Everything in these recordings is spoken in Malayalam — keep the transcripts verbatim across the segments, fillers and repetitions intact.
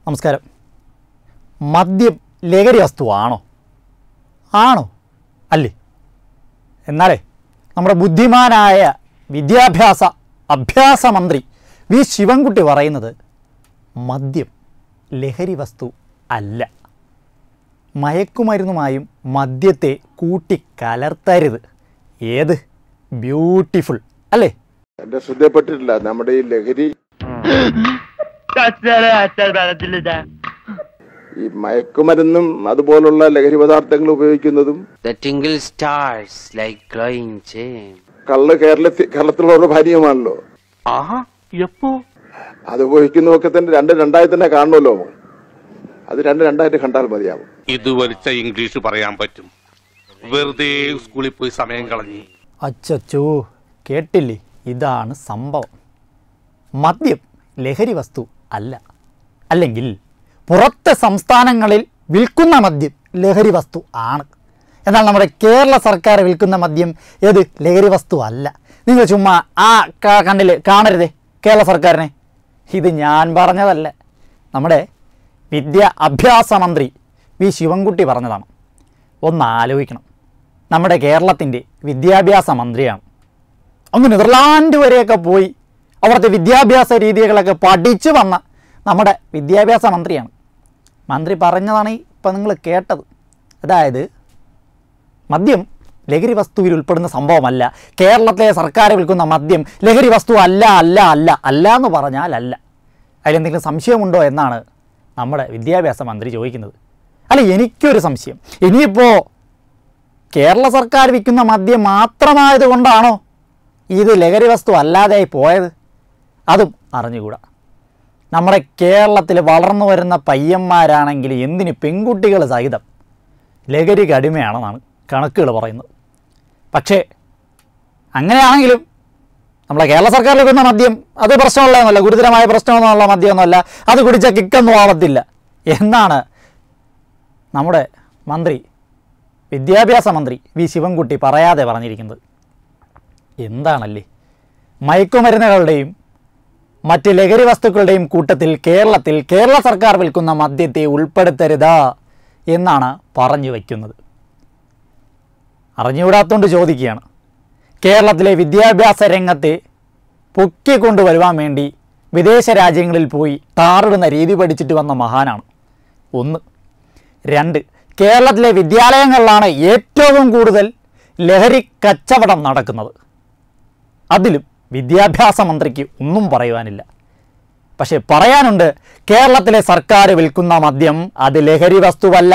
നമസ്കാരം. മദ്യം ലഹരി വസ്തുവാണോ? ആണോ? അല്ലേ? എന്നാലേ നമ്മുടെ ബുദ്ധിമാനായ വിദ്യാഭ്യാസ അഭ്യാസ മന്ത്രി വി ശിവൻകുട്ടി പറയുന്നത് മദ്യം ലഹരി വസ്തു അല്ല. മയക്കുമരുന്നുമായും മദ്യത്തെ കൂട്ടിക്കലർത്തരുത്. ഏത് ബ്യൂട്ടിഫുൾ അല്ലേ? എന്റെ ശ്രദ്ധപ്പെട്ടിട്ടില്ല നമ്മുടെ ഈ ലഹരി ഈ മയക്കുമരുന്നും അതുപോലുള്ള ലഹരി പദാർത്ഥങ്ങൾ ഉപയോഗിക്കുന്നതും കള്ള് കേരളത്തിൽ കേരളത്തിലുള്ള ഭാര്യമാണല്ലോ. അത് ഉപയോഗിക്കുന്നതൊക്കെ തന്നെ രണ്ട് രണ്ടായി തന്നെ കാണുമല്ലോ. അത് രണ്ട് രണ്ടായിട്ട് കണ്ടാൽ മതിയാവും. ഇത് വലിച്ച ഇംഗ്ലീഷ് പറയാൻ പറ്റും. വെറുതെ സ്കൂളിൽ പോയി സമയം കളഞ്ഞു. അച്ചോ, കേട്ടില്ലേ? ഇതാണ് സംഭവം. മദ്യം ലഹരി വസ്തു അല്ല. അല്ലെങ്കിൽ പുറത്തെ സംസ്ഥാനങ്ങളിൽ വിൽക്കുന്ന മദ്യം ലഹരി വസ്തു ആണ്. എന്നാൽ നമ്മുടെ കേരള സർക്കാർ വിൽക്കുന്ന മദ്യം ഏത് ലഹരി വസ്തു അല്ല. നിങ്ങൾ ചുമ്മാ ആ കണ്ണിൽ കാണരുതേ കേരള സർക്കാരിനെ. ഇത് ഞാൻ പറഞ്ഞതല്ല, നമ്മുടെ വിദ്യാ അഭ്യാസ മന്ത്രി വി ശിവൻകുട്ടി പറഞ്ഞതാണ്. ഒന്ന് ആലോചിക്കണം. നമ്മുടെ കേരളത്തിൻ്റെ വിദ്യാഭ്യാസ മന്ത്രിയാണ്. അങ്ങ് നെതർലാൻഡ് വരെയൊക്കെ പോയി അവിടുത്തെ വിദ്യാഭ്യാസ രീതികളൊക്കെ പഠിച്ചു വന്ന നമ്മുടെ വിദ്യാഭ്യാസ മന്ത്രിയാണ്. മന്ത്രി പറഞ്ഞതാണ് ഇപ്പം നിങ്ങൾ കേട്ടത്. അതായത് മദ്യം ലഹരി വസ്തുവിൽ ഉൾപ്പെടുന്ന സംഭവമല്ല. കേരളത്തിലെ സർക്കാർ വിൽക്കുന്ന മദ്യം ലഹരി വസ്തു അല്ല അല്ല അല്ല അല്ല എന്ന് പറഞ്ഞാൽ അല്ല. അതിലെന്തെങ്കിലും സംശയമുണ്ടോ എന്നാണ് നമ്മുടെ വിദ്യാഭ്യാസ മന്ത്രി ചോദിക്കുന്നത്. അല്ല, എനിക്കൊരു സംശയം. ഇനിയിപ്പോൾ കേരള സർക്കാർ വിൽക്കുന്ന മദ്യം മാത്രമായത് കൊണ്ടാണോ ഇത് ലഹരി വസ്തു അല്ലാതെ പോയത്? അതും അറിഞ്ഞുകൂടാ. നമ്മുടെ കേരളത്തിൽ വളർന്നു വരുന്ന പയ്യന്മാരാണെങ്കിൽ എന്തിന് പെൺകുട്ടികൾ സഹിതം ലഹരിക്ക് അടിമയാണെന്നാണ് കണക്കുകൾ പറയുന്നത്. പക്ഷേ അങ്ങനെയാണെങ്കിലും നമ്മുടെ കേരള സർക്കാർ വിൽക്കുന്ന മദ്യം അത് പ്രശ്നമുള്ളതൊന്നുമല്ല, ഗുരുതരമായ പ്രശ്നമൊന്നുമുള്ള മദ്യമൊന്നുമല്ല, അത് കുടിച്ച കിക്കൊന്നും ആവത്തില്ല എന്നാണ് നമ്മുടെ മന്ത്രി വിദ്യാഭ്യാസ മന്ത്രി വി ശിവൻകുട്ടി പറയാതെ പറഞ്ഞിരിക്കുന്നത്. എന്താണല്ലേ? മയക്കുമരുന്നുകളുടെയും മറ്റ് ലഹരി വസ്തുക്കളുടെയും കൂട്ടത്തിൽ കേരളത്തിൽ കേരള സർക്കാർ വിൽക്കുന്ന മദ്യത്തെ ഉൾപ്പെടുത്തരുത് എന്നാണ് പറഞ്ഞു വയ്ക്കുന്നത്. അറിഞ്ഞുകൂടാത്തോണ്ട് ചോദിക്കുകയാണ്. കേരളത്തിലെ വിദ്യാഭ്യാസ രംഗത്തെ പൊക്കിക്കൊണ്ടുവരുവാൻ വേണ്ടി വിദേശ രാജ്യങ്ങളിൽ പോയി താറിടുന്ന രീതി പഠിച്ചിട്ട് വന്ന മഹാനാണ്. ഒന്ന്. രണ്ട്, കേരളത്തിലെ വിദ്യാലയങ്ങളിലാണ് ഏറ്റവും കൂടുതൽ ലഹരി കച്ചവടം നടക്കുന്നത്. അതിലും വിദ്യാഭ്യാസ മന്ത്രിക്ക് ഒന്നും പറയുവാനില്ല. പക്ഷെ പറയാനുണ്ട്, കേരളത്തിലെ സർക്കാർ വിൽക്കുന്ന മദ്യം അത് ലഹരി വസ്തുവല്ല,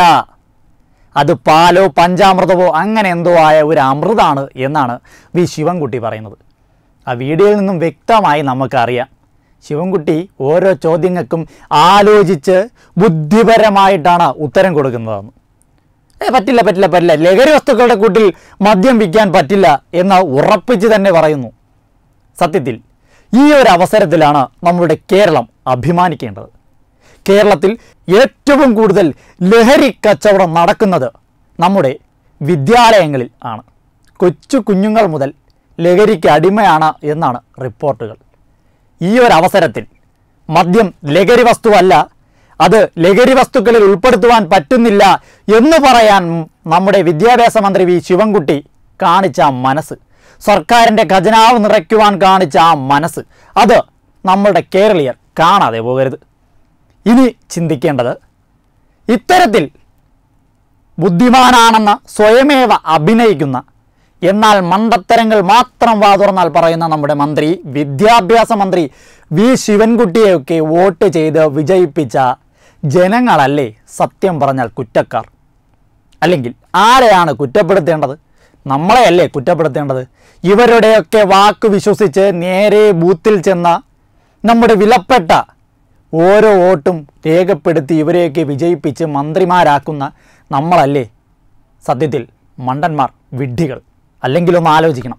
അത് പാലോ പഞ്ചാമൃതമോ അങ്ങനെ എന്തോ ആയ ഒരു അമൃതാണ് എന്നാണ് വി ശിവൻകുട്ടി പറയുന്നത്. ആ വീഡിയോയിൽ നിന്നും വ്യക്തമായി നമുക്കറിയാം ശിവൻകുട്ടി ഓരോ ചോദ്യങ്ങൾക്കും ആലോചിച്ച് ബുദ്ധിപരമായിട്ടാണ് ഉത്തരം കൊടുക്കുന്നതെന്ന്. ഏ പറ്റില്ല പറ്റില്ല പറ്റില്ല ലഹരി വസ്തുക്കളുടെ കൂട്ടിൽ മദ്യം വിൽക്കാൻ പറ്റില്ല എന്ന് ഉറപ്പിച്ച് തന്നെ പറയുന്നു. സത്യത്തിൽ ഈ ഒരു അവസരത്തിലാണ് നമ്മുടെ കേരളം അഭിമാനിക്കേണ്ടത്. കേരളത്തിൽ ഏറ്റവും കൂടുതൽ ലഹരി കച്ചവടം നടക്കുന്നത് നമ്മുടെ വിദ്യാലയങ്ങളിൽ ആണ്. കൊച്ചു കുഞ്ഞുങ്ങൾ മുതൽ ലഹരിക്ക് അടിമയാണ് എന്നാണ് റിപ്പോർട്ടുകൾ. ഈ ഒരു അവസരത്തിൽ മദ്യം ലഹരി വസ്തുവല്ല, അത് ലഹരി വസ്തുക്കളിൽ ഉൾപ്പെടുത്തുവാൻ പറ്റുന്നില്ല എന്ന് പറയാൻ നമ്മുടെ വിദ്യാഭ്യാസ മന്ത്രി വി ശിവൻകുട്ടി കാണിച്ച ആ മനസ്സ്, സർക്കാരിൻ്റെ ഖജനാവ് നിറയ്ക്കുവാൻ കാണിച്ച ആ മനസ്സ്, അത് നമ്മളുടെ കേരളീയർ കാണാതെ പോകരുത്. ഇനി ചിന്തിക്കേണ്ടത്, ഇത്തരത്തിൽ ബുദ്ധിമാനാണെന്ന് സ്വയമേവ അഭിനയിക്കുന്ന എന്നാൽ മണ്ടത്തരങ്ങൾ മാത്രം വാതുറന്നാൽ പറയുന്ന നമ്മുടെ മന്ത്രി വിദ്യാഭ്യാസ മന്ത്രി വി ശിവൻകുട്ടിയെയൊക്കെ വോട്ട് ചെയ്ത് വിജയിപ്പിച്ച ജനങ്ങളല്ലേ സത്യം പറഞ്ഞാൽ കുറ്റക്കാർ? അല്ലെങ്കിൽ ആരെയാണ് കുറ്റപ്പെടുത്തേണ്ടത്? നമ്മളെയല്ലേ കുറ്റപ്പെടുത്തേണ്ടത്? ഇവരുടെയൊക്കെ വാക്ക് വിശ്വസിച്ച് നേരെ ബൂത്തിൽ ചെന്ന നമ്മുടെ വിലപ്പെട്ട ഓരോ വോട്ടും രേഖപ്പെടുത്തി ഇവരെയൊക്കെ വിജയിപ്പിച്ച് മന്ത്രിമാരാക്കുന്ന നമ്മളല്ലേ സത്യത്തിൽ മണ്ടന്മാർ, വിഡ്ഢികൾ? അല്ലെങ്കിലൊന്ന് ആലോചിക്കണം.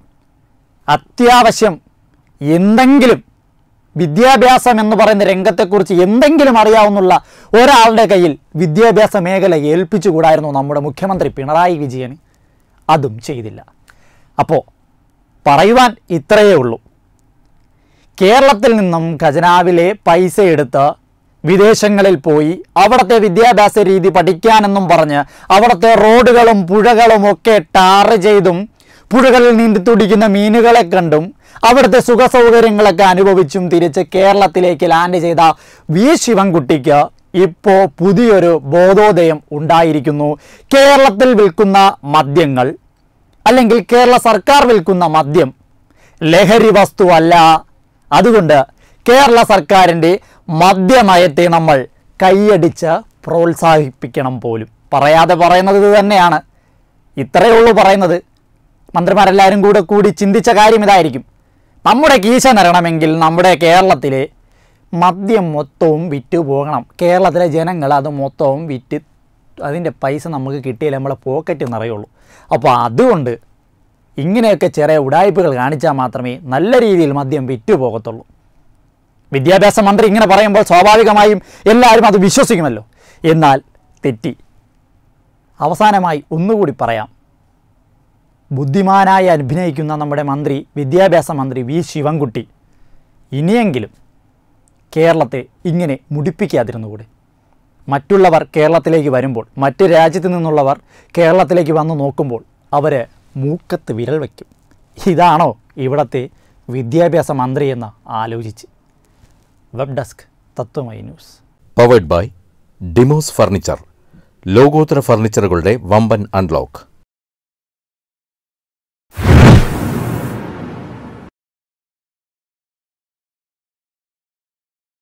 അത്യാവശ്യം എന്തെങ്കിലും വിദ്യാഭ്യാസം എന്ന് പറയുന്ന രംഗത്തെക്കുറിച്ച് എന്തെങ്കിലും അറിയാവുന്ന ഒരാളുടെ കയ്യിൽ വിദ്യാഭ്യാസ മേഖല ഏൽപ്പിച്ചുകൂടായിരുന്നു നമ്മുടെ മുഖ്യമന്ത്രി പിണറായി വിജയൻ? അതും ചെയ്തില്ല. അപ്പോൾ പറയുവാൻ ഇത്രയേ ഉള്ളൂ. കേരളത്തിൽ നിന്നും ഖജനാവിലെ പൈസ എടുത്ത് വിദേശങ്ങളിൽ പോയി അവിടുത്തെ വിദ്യാഭ്യാസ രീതി പഠിക്കാനെന്നും പറഞ്ഞ് അവിടുത്തെ റോഡുകളും പുഴകളും ഒക്കെ ടാർ ചെയ്തും പുഴകളിൽ നീന്തി തുടിക്കുന്ന മീനുകളെ കണ്ടും അവിടുത്തെ സുഖസൗകര്യങ്ങളൊക്കെ അനുഭവിച്ചും തിരിച്ച് കേരളത്തിലേക്ക് ലാൻഡ് ചെയ്ത വി ശിവൻകുട്ടിക്ക് ഇപ്പോൾ പുതിയൊരു ബോധോദയം ഉണ്ടായിരിക്കുന്നു. കേരളത്തിൽ വിൽക്കുന്ന മദ്യങ്ങൾ അല്ലെങ്കിൽ കേരള സർക്കാർ വിൽക്കുന്ന മദ്യം ലഹരി വസ്തുവല്ല. അതുകൊണ്ട് കേരള സർക്കാരിൻ്റെ മദ്യനയത്തെ നമ്മൾ കൈയടിച്ച് പ്രോത്സാഹിപ്പിക്കണം പോലും. പറയാതെ പറയുന്നത് ഇത് തന്നെയാണ്. ഇത്രയേ ഉള്ളൂ പറയുന്നത്. മന്ത്രിമാരെല്ലാവരും കൂടെ കൂടി ചിന്തിച്ച കാര്യം ഇതായിരിക്കും. നമ്മുടെ കീശ നിറയണമെങ്കിൽ നമ്മുടെ കേരളത്തിലെ മദ്യം മൊത്തവും വിറ്റ് പോകണം. കേരളത്തിലെ ജനങ്ങൾ അത് മൊത്തവും വിറ്റ് അതിൻ്റെ പൈസ നമുക്ക് കിട്ടിയാലേ നമ്മളെ പോക്കറ്റ് നിറയുള്ളൂ. അപ്പോൾ അതുകൊണ്ട് ഇങ്ങനെയൊക്കെ ചെറിയ ഉടായ്പകൾ കാണിച്ചാൽ മാത്രമേ നല്ല രീതിയിൽ മദ്യം വിറ്റു പോകത്തുള്ളൂ. വിദ്യാഭ്യാസ മന്ത്രി ഇങ്ങനെ പറയുമ്പോൾ സ്വാഭാവികമായും എല്ലാവരും അത് വിശ്വസിക്കുമല്ലോ. എന്നാൽ തെറ്റി. അവസാനമായി ഒന്നുകൂടി പറയാം. ബുദ്ധിമാനായി അഭിനയിക്കുന്ന നമ്മുടെ മന്ത്രി വിദ്യാഭ്യാസ മന്ത്രി വി ശിവൻകുട്ടി ഇനിയെങ്കിലും കേരളത്തെ ഇങ്ങനെ മുടിപ്പിക്കാതിരുന്നുകൂടെ? മറ്റുള്ളവർ കേരളത്തിലേക്ക് വരുമ്പോൾ, മറ്റ് രാജ്യത്തു നിന്നുള്ളവർ കേരളത്തിലേക്ക് വന്ന് നോക്കുമ്പോൾ അവർ മൂക്കത്ത് വിരൽ വയ്ക്കും. ഇതാണോ ഇവിടുത്തെ വിദ്യാഭ്യാസ മന്ത്രി എന്ന് ആലോചിച്ച്. Web desk Tattvamayi news. Powered by Demos furniture. ലോകോത്തര ഫർണിച്ചറുകളുടെ വമ്പൻ അൺലോക്ക്.